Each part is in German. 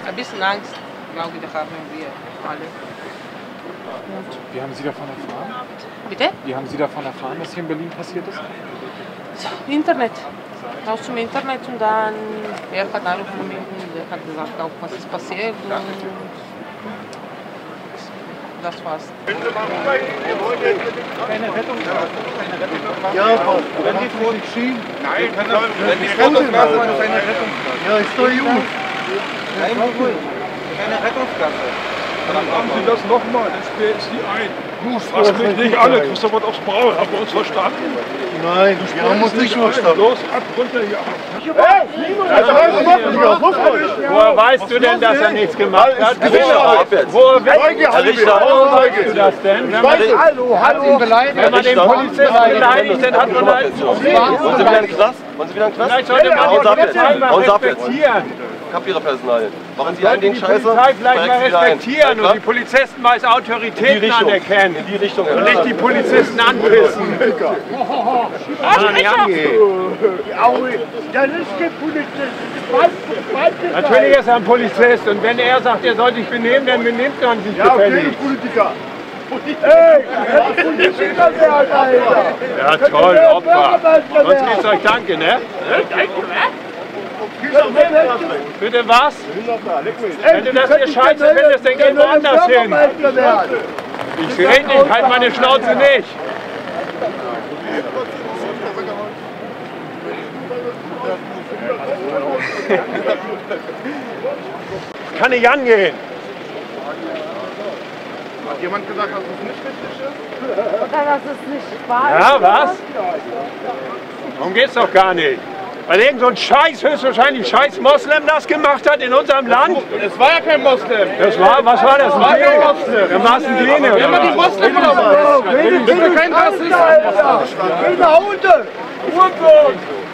Ein bisschen Angst, glaube ich, haben wir alle. Wie haben Sie davon erfahren? Bitte? Wie haben Sie davon erfahren, was hier in Berlin passiert ist? Internet. Aus dem Internet und dann, er hat angerufen und er hat gesagt, auch was ist passiert und das war's. Keine Rettung. Ja, Wenn die vor sich schieben. Nein, wenn die Rettungsgasse ist keine Rettungsgasse. Ja, ist doch gut. Keine Rettungsgasse. Dann haben Sie das nochmal, ich sperre Sie ein. Fass mich nicht alle, kriegst du was aufs Maul, haben wir uns verstanden? Nein, wir haben uns nicht verstanden. Los, ab, runter hier. Woher weißt du denn, dass er nichts gemacht hat? Woher weißt du das denn? Hallo. Wenn man den Polizisten beleidigt, dann hat man halt... Wollen Sie wieder in den Knast? Vielleicht sollte man die Polizei mal respektieren. Ich hab Ihre Personalien. Machen Sie ein Sollte Ding die scheiße, Polizei vielleicht mal wieder ein. respektieren und die Polizisten mal als Autoritäten anerkennen. In die Richtung. Und nicht die Polizisten anpissen. Kann nicht angehen. Das ist kein Polizist. Natürlich ist er ein Polizist und wenn er sagt, er soll sich benehmen, dann benimmt er sich gefällig. Politiker. Ey, Politiker werden, Alter. Ja toll, Opfer. Sonst geht's euch danke, ne? Bitte was? Wenn du das hier scheiße findest, dann geh woanders hin. Ich rede nicht, halt meine Schnauze nicht. Kann nicht angehen. Hat jemand gesagt, dass es nicht richtig ist? Oder dass es nicht wahr ist? Ja, was? Darum geht's doch gar nicht. Weil irgend so ein Scheiß, höchstwahrscheinlich Scheiß Moslem das gemacht hat in unserem Land. Es war ja kein Moslem. Das war, was war das? Ein Däne? Dann war es ein Däne, oder Immer die was? Moslem oder was? Ich bin kein Rassist. Kinder, Hunde. Hurensohn!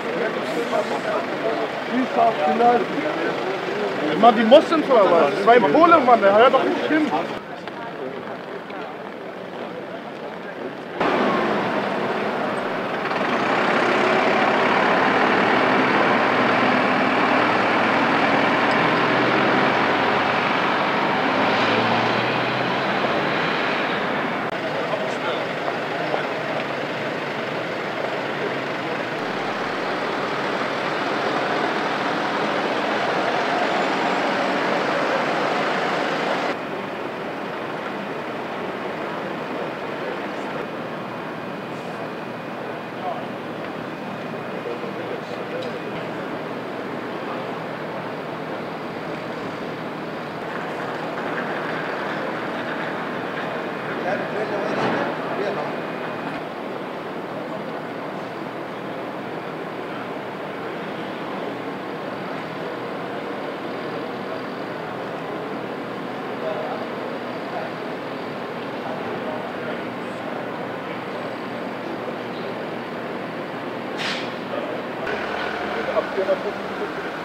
Immer die Moslems oder was? Das war ein Pole, Mann. Der hört doch nicht hin. Ab 450